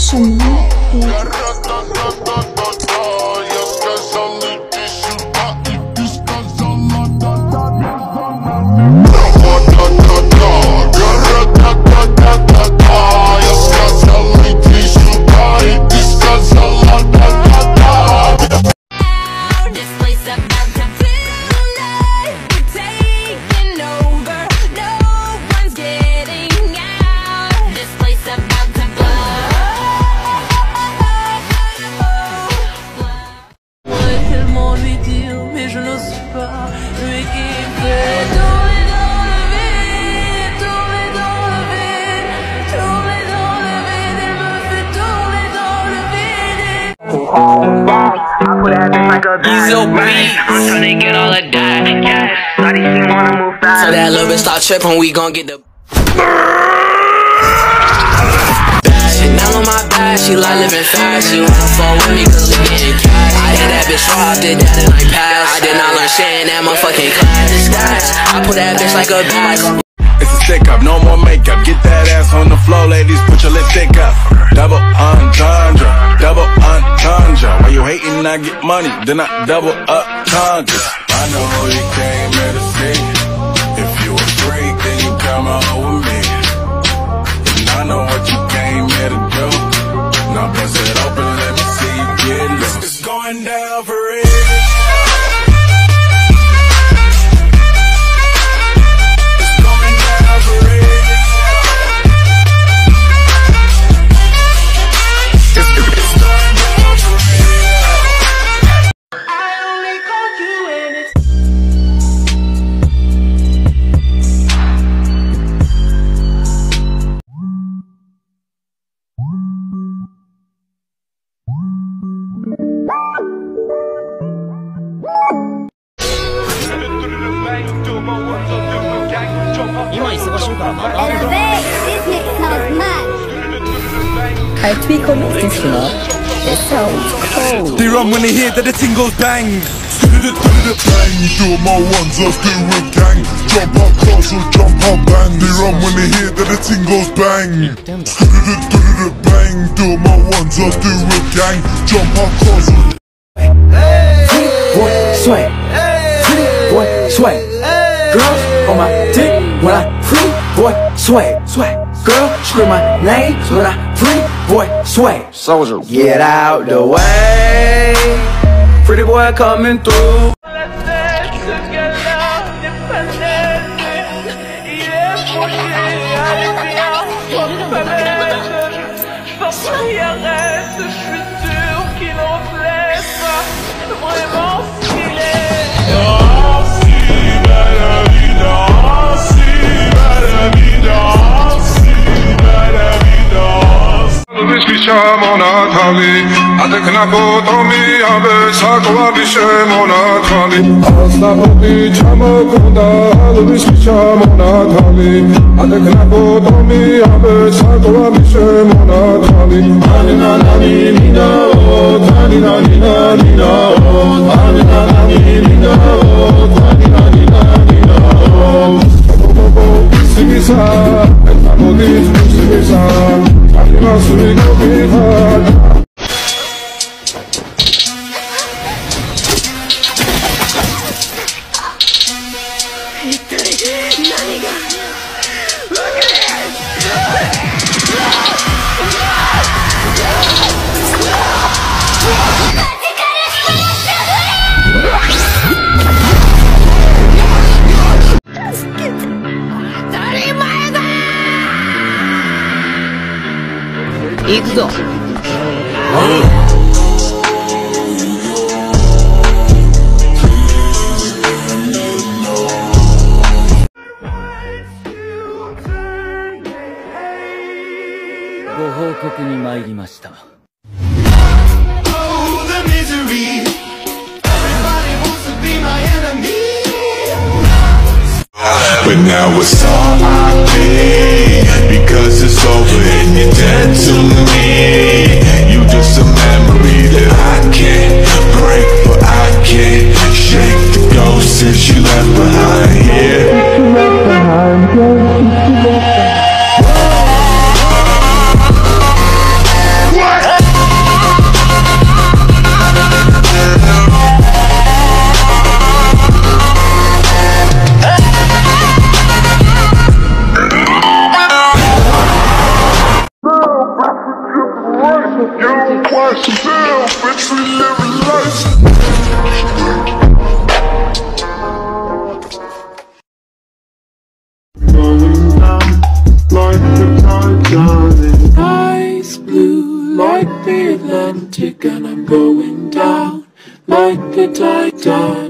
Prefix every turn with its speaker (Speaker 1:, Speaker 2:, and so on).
Speaker 1: So that little bitch start tripping, we gon' get the shit down on my back. She like living fast. She wanna fuck with me cause we getting cash. I hit that bitch raw, did that and I passed. I did not learn shit in that motherfucking class. I put that bitch like a bag.
Speaker 2: It's a stick up, no more makeup. Get that ass on the floor, ladies, put your lipstick up. Double entendre, double entendre. Why you hating, I get money, then I double up congas. I know you came here to see. If you a freak, then you come out with me. And I know what you came here to do. Now bust it open, let me see you get loose. It's going down for real.
Speaker 3: I tweak on this, you know. It sounds cold.
Speaker 2: They run when they hear that the ting goes bang.
Speaker 4: Bang, do my ones, let's do a gang. Jump up close or jump up bang. They run when they hear that the ting goes bang. Bang, do my ones, let's do a gang. Jump up close or
Speaker 5: boy, sway. Boy, sway. Girls on my dick when I free. Boy, sway. Girl, scream my name when I free. Boy, sway.
Speaker 6: Soldier,
Speaker 5: get out the way. Pretty boy coming through.
Speaker 4: A देखना को तो मैं अब सागवा विषय मोना थाली आस्था भक्ति चमकुंदा विषय मोना थाली A देखना को तो मैं अब सागवा विषय मोना थाली आनिना नानी नीना ओ थानिना नीना नीना ओ आनिना नानी नीना ओ थानिना नीना नीना ओ सिगिसा एतामोदी सिगिसा आनिना सुरिगो Bihar
Speaker 3: 行くぞ。ご報告に参りました。
Speaker 4: But now it's R.I.P. because it's over and you're dead to me. You just a memory that I can't break, but I can't shake the ghost since you left behind. Yeah. real, bitch, we living life. Going down like the Titanic.
Speaker 5: Eyes blue like the Atlantic, and I'm going down like the Titanic.